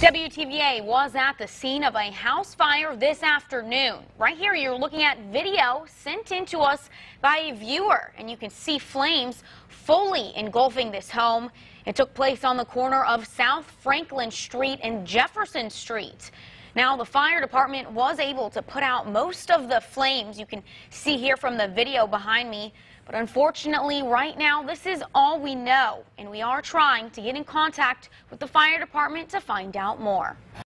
WTVA was at the scene of a house fire this afternoon. Right here, you're looking at video sent in to us by a viewer, and you can see flames fully engulfing this home. It took place on the corner of South Franklin Street and Jefferson Street. Now, the fire department was able to put out most of the flames. You can see here from the video behind me. But unfortunately, right now, this is all we know, and we are trying to get in contact with the fire department to find out more.